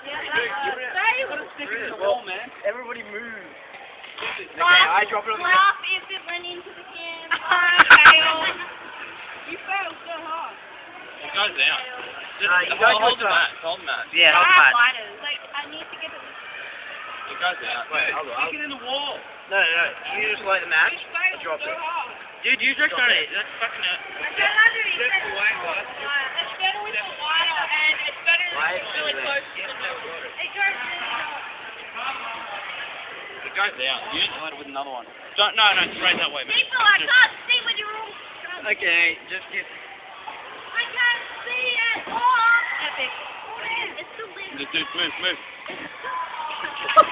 Everybody move. Okay, I drop it on the ground. Laugh if it went into the camera. You failed so hard. It goes down. You gotta Hold the match. Hold the match. Yeah, hold that. Like, I need to get it. It goes down. Wait, Stick it in the wall. No. You just light the match and drop it. Dude, use Rexona. That's fucking it. I don't know. It's better with the lighter and it's better really close to the middle. It goes down. It goes down. Use it with another one. Don't, no, straight that way, man. People, I can't see when you're all... Okay, just get... I can't see at all. Epic. It's too late. Dude, move.